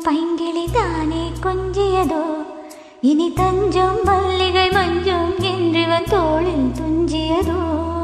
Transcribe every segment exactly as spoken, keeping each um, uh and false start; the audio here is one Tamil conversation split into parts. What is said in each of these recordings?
பைங்கிளி தானே கொஞ்சியதோ இனி தஞ்சம் மல்லிகை மஞ்சம் என்றிவன் தோளில் துஞ்சியதோ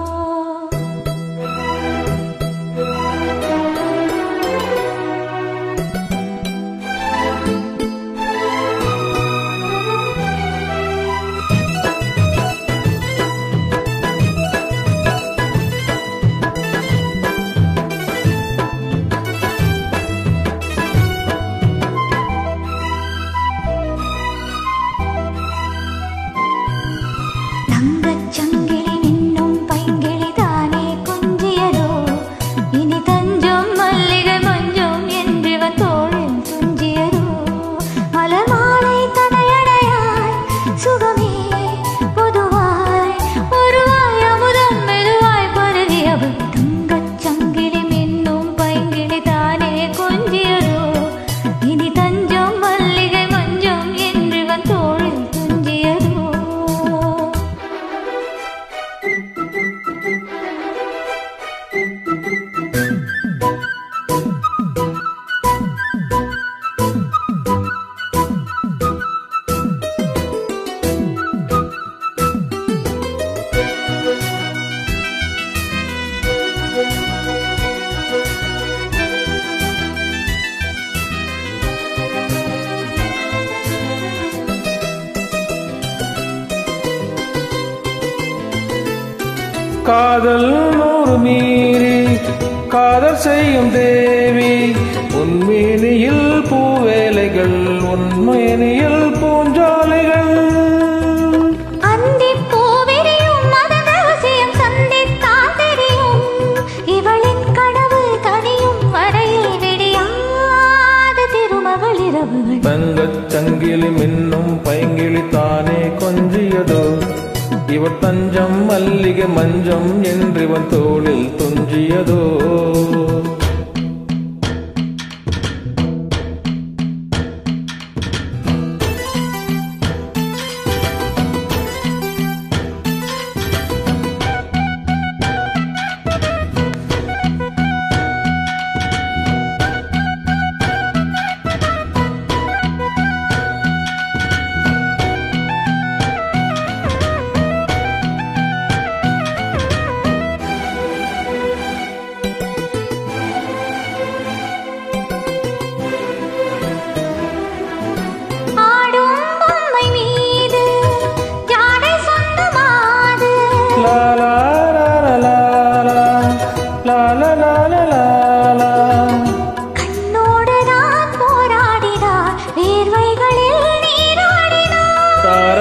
காதல் நூறு மீறி காதல் செய்யும் தேவி உன்மேனியில் பூவேலைகள் உன்மேனியில் பூஞ்சாலைகள் அந்தி பூவிரியும் மதன் ரகசியம் சந்தித்தான் தெரியும் இவளின் கனவு தனியும் வரையில் விடியாத திருமகள் இரவுகள் தங்கச் சங்கிலி மின்னும் பைங்கிளி தானே கொஞ்சியதோ இவர் தஞ்சம் மல்லிகை மஞ்சம் என்றிவன் தோளில் துஞ்சியதோ கண்ணோடுதான் போராடினார் வேர்வைகளில் நீராடினார்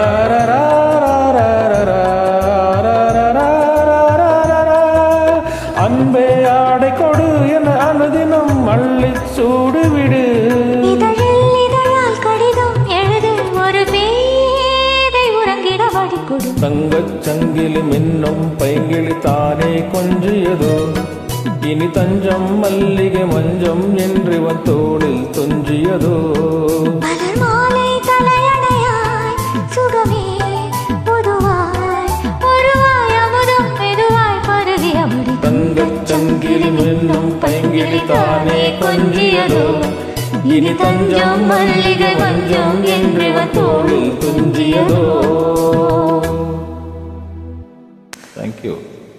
அன்பே ஆடை கொடு என அனுதினம் அள்ளி சூடுவிடு இதழில் இதழால் கடிதம் எழுது ஒரு பேதை உறங்கிட வடிகொடு தங்கச் சங்கிலி மின்னும் பைங்கிளி தானே கொஞ்சியதோ இனி தஞ்சம் மல்லிகை மஞ்சம் என்றிவன் தோளில் துஞ்சியதோ மலர் மாலை தலையணையாய் சுகமே பொதுவாய் ஒருவாய் அமுதம் மெதுவாய் பருகியபடி தங்கச் சங்கிலி மின்னும் பைங்கிளி தானே கொஞ்சியதோ இனி தஞ்சம் மல்லிகை மஞ்சம் என்றிவன் தோளில் துஞ்சியதோ. Thank you.